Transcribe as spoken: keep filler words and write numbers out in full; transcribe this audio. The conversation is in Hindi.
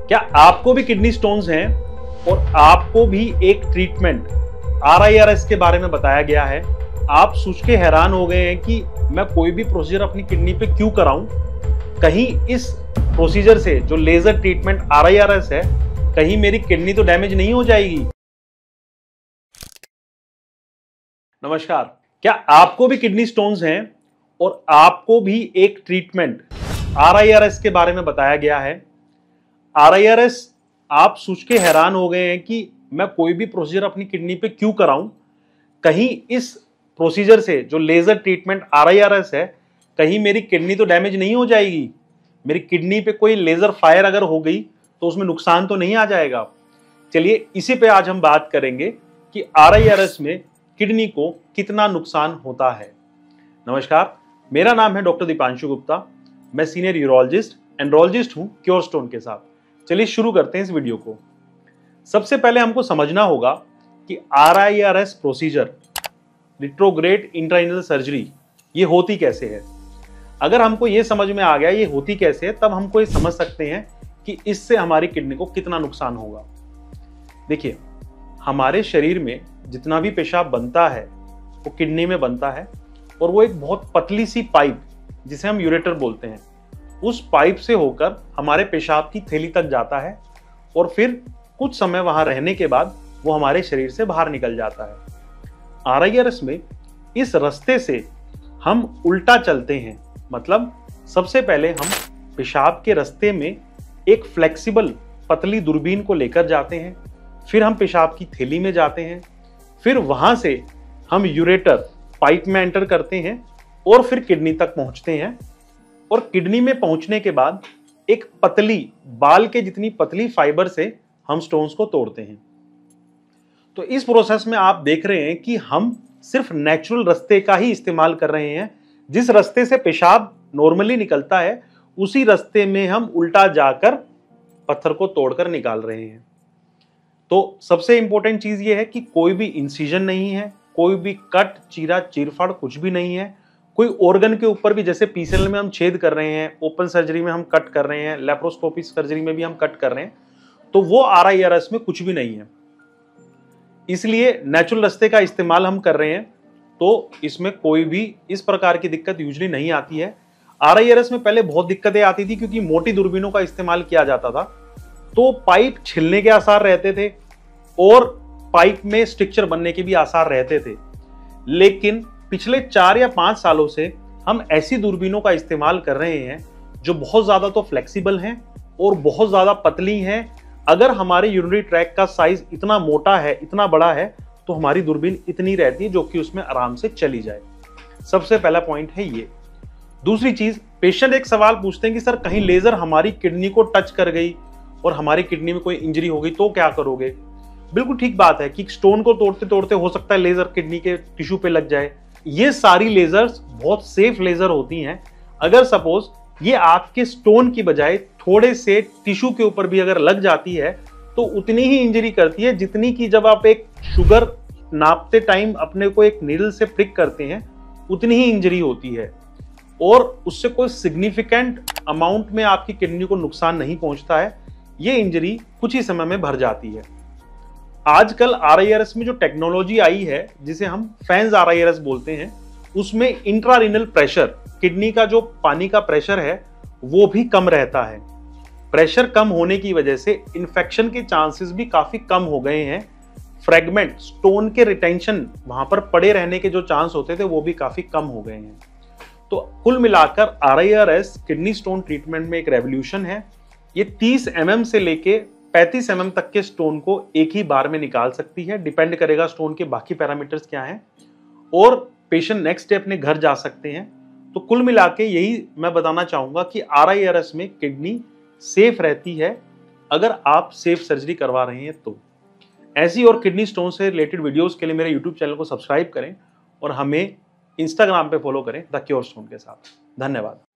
क्या आपको भी किडनी स्टोन्स हैं और आपको भी एक treatment R I R S के बारे में बताया गया है? आप सोच के हैरान हो गए हैं कि मैं कोई भी प्रोसीजर अपनी किडनी पे क्यों कराऊं? कहीं इस प्रोसीजर से जो laser treatment R I R S है, कहीं मेरी किडनी तो डैमेज नहीं हो जाएगी? नमस्कार, क्या आपको भी किडनी स्टोन्स हैं और आपको भी एक treatment R I R S के बारे में बताया गया है? आर आई आर एस आप सोच के हैरान हो गए हैं कि मैं कोई भी प्रोसीजर अपनी किडनी पे क्यों कराऊं? कहीं इस प्रोसीजर से जो laser treatment R I R S है, कहीं मेरी किडनी तो डैमेज नहीं हो जाएगी? मेरी किडनी पे कोई लेजर फायर अगर हो गई तो उसमें नुकसान तो नहीं आ जाएगा? चलिए इसी पे आज हम बात करेंगे कि आर आई आर एस में किडनी को कितना नुकसान होता है। नमस्कार, मेरा नाम है डॉक्टर दीपांशु गुप्ता। मैं सीनियर यूरोलॉजिस्ट एंड्रोलॉजिस्ट हूं क्योरस्टोन के साथ। चलिए शुरू करते हैं इस वीडियो को। सबसे पहले हमको समझना होगा कि R I R S procedure, retrograde intrarenal surgery, ये होती कैसे है। अगर हमको ये समझ में आ गया ये होती कैसे है, तब हमको ये समझ सकते हैं कि इससे हमारी किडनी को कितना नुकसान होगा। देखिए, हमारे शरीर में जितना भी पेशाब बनता है वो किडनी में बनता है, और वो एक बहुत पतली सी पाइप जिसे हम यूरेटर बोलते हैं, उस पाइप से होकर हमारे पेशाब की थैली तक जाता है, और फिर कुछ समय वहां रहने के बाद वो हमारे शरीर से बाहर निकल जाता है। आर आई आर एस में इस रास्ते से हम उल्टा चलते हैं। मतलब सबसे पहले हम पेशाब के रास्ते में एक फ्लेक्सिबल पतली दूरबीन को लेकर जाते हैं, फिर हम पेशाब की थैली में जाते हैं, फिर वहां से हम यूरेटर पाइप में एंटर करते हैं और फिर किडनी तक पहुंचते हैं। और किडनी में पहुंचने के बाद एक पतली बाल के जितनी पतली फाइबर से हम स्टोन्स को तोड़ते हैं। तो इस प्रोसेस में आप देख रहे हैं कि हम सिर्फ नेचुरल रास्ते का ही इस्तेमाल कर रहे हैं। जिस रास्ते से पेशाब नॉर्मली निकलता है उसी रास्ते में हम उल्टा जाकर पत्थर को तोड़कर निकाल रहे हैं। तो सबसे इंपॉर्टेंट चीज ये है कि कोई भी इंसिजन नहीं है, कोई भी कट, चीरा, चीरफाड़ कुछ भी नहीं है। कोई ऑर्गन के ऊपर भी, जैसे पी सी एल में हम छेद कर रहे हैं, ओपन सर्जरी में हम कट कर रहे हैं, लेप्रोस्कोपिक सर्जरी में भी हम कट कर रहे हैं, तो वो आर आई आर एस में कुछ भी नहीं है। इसलिए नेचुरल रास्ते का इस्तेमाल हम कर रहे हैं, तो इसमें कोई भी इस प्रकार की दिक्कत यूजुअली नहीं आती है। आर आई आर एस में पहले बहुत दिक्कतें आती थी क्योंकि मोटी दूरबीनों का इस्तेमाल किया जाता था, तो पाइप छिलने के आसार रहते थे और पाइप में स्ट्रक्चर बनने के भी आसार रहते थे। लेकिन पिछले चार या पांच सालों से हम ऐसी दूरबीनों का इस्तेमाल कर रहे हैं जो बहुत ज्यादा तो फ्लेक्सिबल हैं और बहुत ज्यादा पतली हैं। अगर हमारे यूरिनरी ट्रैक का साइज इतना मोटा है, इतना बड़ा है, तो हमारी दूरबीन इतनी रहती है जो कि उसमें आराम से चली जाए। सबसे पहला पॉइंट है ये। दूसरी चीज, पेशेंट एक सवाल पूछते हैं कि सर कहीं लेजर हमारी किडनी को टच कर गई और हमारी किडनी में कोई इंजरी हो गई तो क्या करोगे? बिल्कुल ठीक बात है कि स्टोन को तोड़ते तोड़ते हो सकता है लेजर किडनी के टिश्यू पे लग जाए। ये सारी लेजर्स बहुत सेफ लेजर होती हैं। अगर सपोज ये आपके स्टोन की बजाय थोड़े से टिश्यू के ऊपर भी अगर लग जाती है तो उतनी ही इंजरी करती है जितनी कि जब आप एक शुगर नापते टाइम अपने को एक नीडल से प्रिक करते हैं, उतनी ही इंजरी होती है, और उससे कोई सिग्निफिकेंट अमाउंट में आपकी किडनी को नुकसान नहीं पहुंचता है। ये इंजरी कुछ ही समय में भर जाती है। आजकल आर आई आर एस में जो टेक्नोलॉजी आई है, जिसे हम फैंस आर आई आर एस बोलते हैं, उसमें इंट्रारीनल प्रेशर, किडनी का जो पानी का प्रेशर है वो भी कम रहता है। प्रेशर कम होने की वजह से इन्फेक्शन के चांसेस भी काफी कम हो गए हैं। फ्रेगमेंट, स्टोन के रिटेंशन, वहां पर पड़े रहने के जो चांस होते थे वो भी काफी कम हो गए हैं। तो कुल मिलाकर R I R S kidney stone treatment में एक रेवोल्यूशन है। ये तीस एम एम से लेके पैंतीस एम एम तक के स्टोन को एक ही बार में निकाल सकती है। डिपेंड करेगा स्टोन के बाकी पैरामीटर्स क्या हैं, और पेशेंट नेक्स्ट डे अपने घर जा सकते हैं। तो कुल मिला के यही मैं बताना चाहूंगा कि आर आई आर एस में किडनी सेफ रहती है अगर आप सेफ सर्जरी करवा रहे हैं तो। ऐसी और किडनी स्टोन से रिलेटेड वीडियोस के लिए मेरे यूट्यूब चैनल को सब्सक्राइब करें और हमें इंस्टाग्राम पे फॉलो करें द क्योरस्टोन के साथ। धन्यवाद।